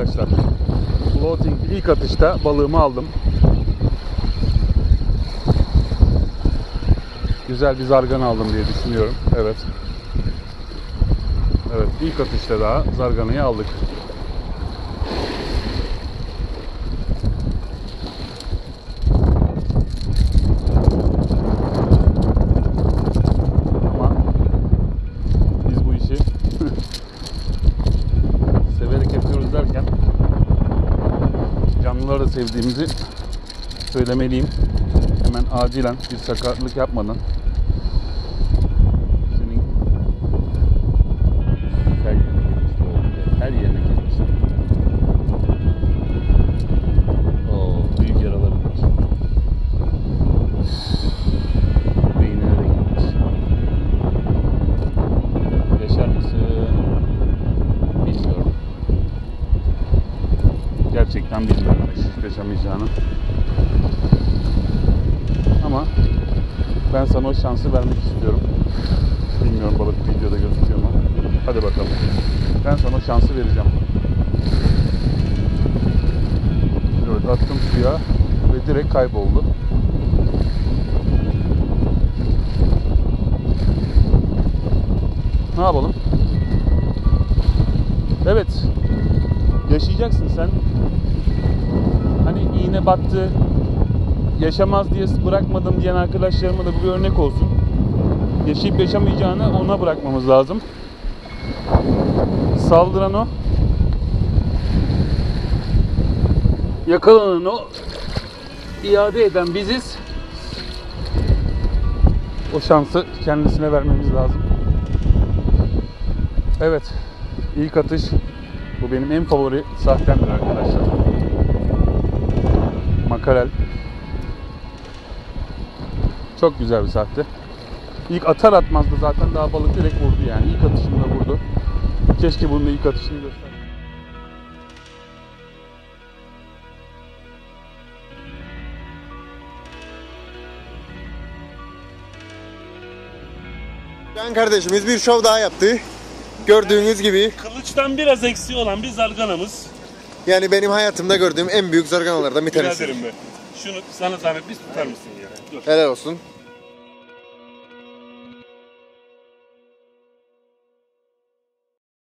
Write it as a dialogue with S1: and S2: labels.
S1: arkadaşlar. Floating ilk atışta balığımı aldım. Güzel bir zargana aldım diye düşünüyorum. Evet. Evet, ilk atışta daha zarganayı aldık. Ama biz bu işi severek yapıyoruz derken canlıları da sevdiğimizi söylemeliyim. Hemen acilen bir sakatlık yapmadan senin her yerine girmiş. Oo, büyük yaralarım var. Beynine de gitmiş. Yaşar mısın? Bilmiyorum. Gerçekten bilmiyorum yaşamayacağını. Ama ben sana o şansı vermek istiyorum. Bilmiyorum balık videoda gözüküyor mu? Hadi bakalım. Ben sana o şansı vereceğim. Evet, attım suya ve direkt kayboldu. Ne yapalım? Evet. Yaşayacaksın sen. Hani iğne battı, yaşamaz diye bırakmadım diyen arkadaşlarıma da bu bir örnek olsun. Yaşayıp yaşamayacağını ona bırakmamız lazım. Saldıran o. Yakalanan o. İade eden biziz. O şansı kendisine vermemiz lazım. Evet. İlk atış. Bu benim en favori sahtemdir arkadaşlar. Makarel. Çok güzel bir sahte. İlk atar atmaz da zaten daha balık direkt vurdu yani. İlk atışında vurdu. Keşke bunun ilk atışını gösterdim.
S2: Can kardeşimiz bir şov daha yaptı. Gördüğünüz gibi.
S3: Kılıçtan biraz eksiği olan bir zarganamız.
S2: Yani benim hayatımda gördüğüm en büyük zarganalardan bir tanesi.
S3: Biraderim be. Şunu sana zahmet bir tutar mısın ya? Dur.
S2: Helal olsun.